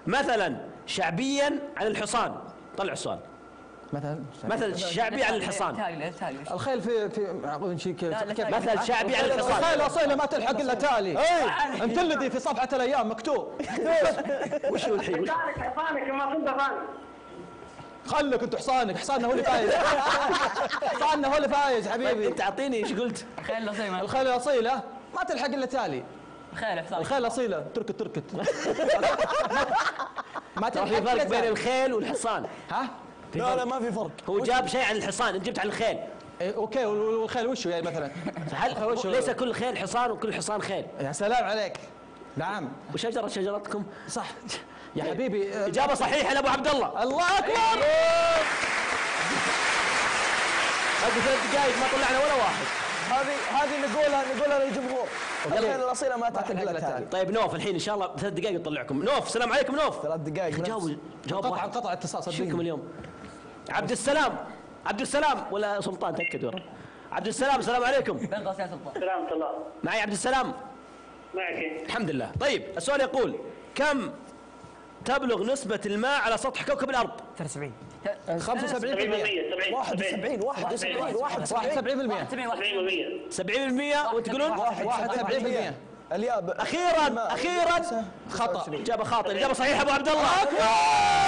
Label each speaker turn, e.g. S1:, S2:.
S1: مثلا شعبيا عن الحصان. طلع السؤال. مثل شعبي عن الحصان.
S2: الخيل في شيء
S1: مثل شعبي عن الحصان.
S2: الخيل اصيله ما تلحق الا تالي. انت الذي في صفحه الايام مكتوب.
S1: وش هو الحين؟
S3: حصانك ما كنت ثاني.
S2: خلك انت حصانك، حصاننا هو اللي فايز. حصاننا هو اللي فايز حبيبي.
S1: انت اعطيني ايش قلت؟
S2: الخيل الاصيله ما تلحق الا تالي. الخيل الاصيله تركت. ما
S1: ترى في فرق بين الخيل والحصان.
S2: ها؟
S4: لا ما في فرق.
S1: هو جاب شيء عن الحصان، انت جبت عن الخيل.
S2: اوكي، والخيل وشو يعني مثلا؟
S1: ليس كل خيل حصان وكل حصان خيل.
S2: يا سلام عليك. نعم.
S1: وشجرة شجرتكم؟
S2: صح يا حبيبي.
S1: إجابة صحيحة لأبو عبد الله.
S2: الله أكبر.
S1: هذه 3 دقائق ما طلعنا ولا واحد.
S4: هذه نقولها للجمهور. الخيل الأصيلة ما تلحق إلا تالي.
S1: طيب نوف الحين إن شاء الله 3 دقائق نطلعكم. نوف السلام عليكم. نوف
S4: 3 دقائق.
S1: جاوب واحد.
S2: قطع اتصال صدقني.
S1: شكم اليوم. عبد السلام ولا سلطان تأكد ورا. عبد السلام السلام عليكم.
S3: بين قوسين سلطان. سلام الله.
S1: معي عبد السلام.
S3: معك.
S1: الحمد لله. طيب السؤال يقول كم تبلغ نسبة الماء على سطح كوكب الأرض؟
S2: 73.
S1: 70% وتقولون
S2: 71%.
S1: أخيرا خطأ. إجابة خاطئة. إجابة صحيحة أبو عبد الله.